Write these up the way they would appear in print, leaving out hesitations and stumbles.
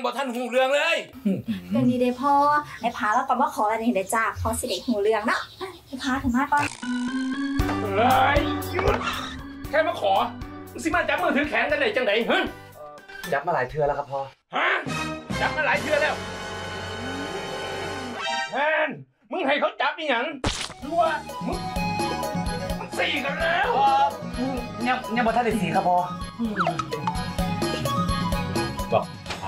บ่ท่านหูเรื่องเลยกันนี้ได้พ่อไอ้พาแล้วก็มาขออะไรนี่ได้จ้าพอสิเด็กหูเรื่องเนาะไอ้พาถึงมาก่อนเลยแค่มาขอสิมาจับมือถือแขนกันได้จังไหนฮะจับมาหลายเทื่อแล้วครับพ่อฮะจับมาหลายเทื่อแล้วแทนมึงให้เขาจับอีหยังรู้ว่ามึงสี่กันแล้วเนี่ยบอท่านได้สี่ครับพ่อบอก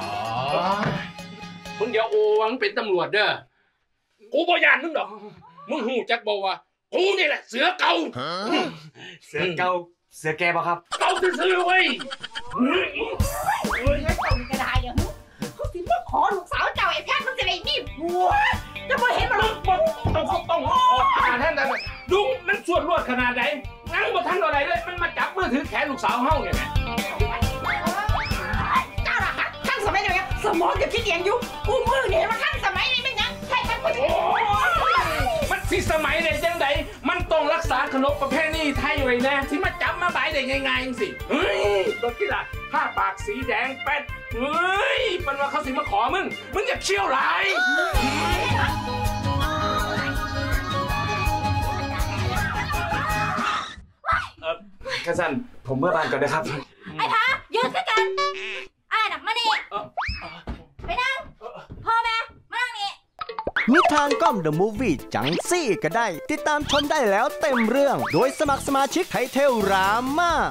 มึงอย่าโอวังเป็นตำรวจเด้อกูบ่ยานมึงดอกมึงหูจักบอกว่ากูนี่แหละเสือเก่าเสือเก่าเสือแก่ป่ะครับเก่าซื่อเว้ยไม่ต้องกระไดอย่างเขาสิมาขอลูกสาวเจ้าไอ้แพทย์มึงจะได้มีผัวจะมาเห็นมันต้องท่านลุงมันส่วนรวดขนาดไหนงั้นบ่ท่านอะไรเลยมันมาจับมือถือแขนลูกสาวเฮาเนี่ยเจ้าละฮะท่านสมัยนี้สมองจะคิดอย่างยุกูมือเนี่ยมาท่านสมัยนี้ไม่ยังใช่ท่านผู้ชมมันสิสมัยไหนจังไดมันต้องรักษาขนบประเพณีไทยไว้นะที่มาจับมาบายได้ง่ายๆสิเฮ้ยรถที่ละผ้าปากสีแดงแป๊ดเฮ้ยมันว่าเขาสิมาขอมึงอย่าเชี่ยวไหลกระสันผมเมื่อบ้านก่อนนะครับไอ้พายืนซะกันหนักมาดิไปนั่งพ่อแม่มานั่งนี่นิทานก้อม The Movie จังซี่ก็ได้ติดตามชมได้แล้วเต็มเรื่องโดยสมัครสมาชิกไทเทลรามา